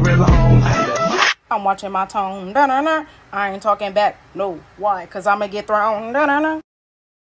I'm watching my tone. Da-na-na. I ain't talking back. No. Why? Because I'm going to get thrown. Da-na-na.